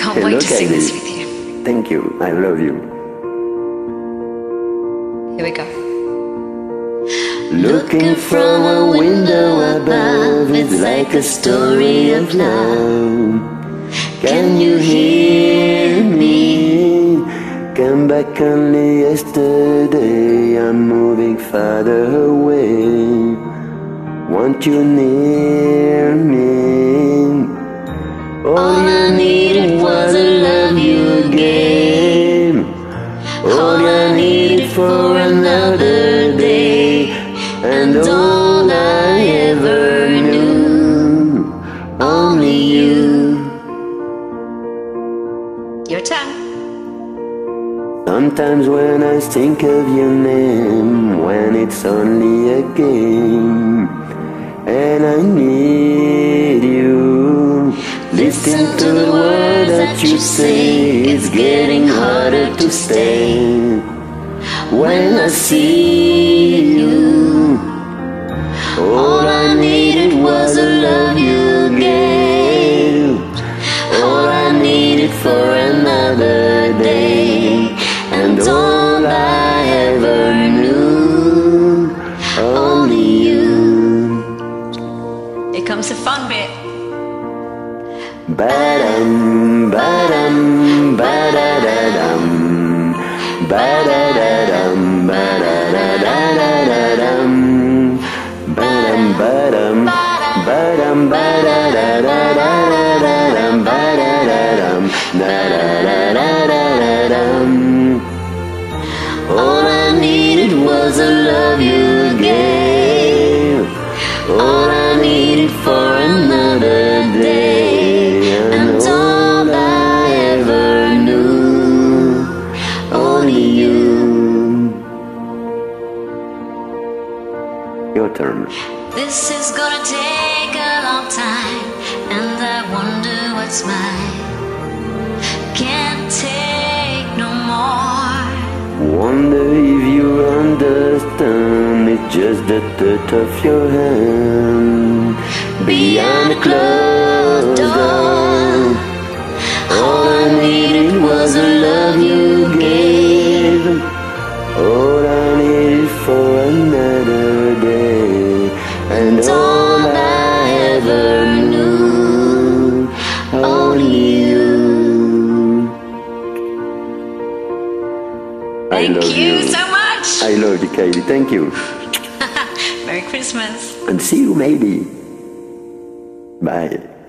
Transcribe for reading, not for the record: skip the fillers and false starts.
can't Hello, wait to sing Kylie. this with you. Thank you. I love you. Here we go. Looking from a window above, it's like a story of love. Can you hear me? Come back only yesterday. I'm moving farther away. Want you near me? All I needed was a love you gave. All I needed for another day. And all I ever knew, only you. Your turn. Sometimes when I think of your name, when it's only a game, and I need you. Listen to the words that you say, it's getting harder to stay. When I see you, all I needed was a love you gave. All I needed for another day. And all I ever knew, only you. Here comes the fun bit. Ba-dum, ba-dum, ba-da-da-dum, ba-da-da-dum, ba-da-da-da-da-dum, ba-dum, ba-dum, ba-dum, ba-da-da-da-da-da-dum, ba-da-da-dum, da-da-da-da-da-dum. All I needed was a love you gave. All I needed for another day. And all I ever knew, only you. Your turn. This is gonna take a long time, and I wonder what's mine. Can't take no more. Wonder if you understand, it's just the touch of your hand. Beyond a closed door, all I needed was a love you gave. All I needed for another day. And all I ever knew, only you. I love Thank you so much. I love you, Kylie. Thank you. Merry Christmas. And see you maybe. Bye.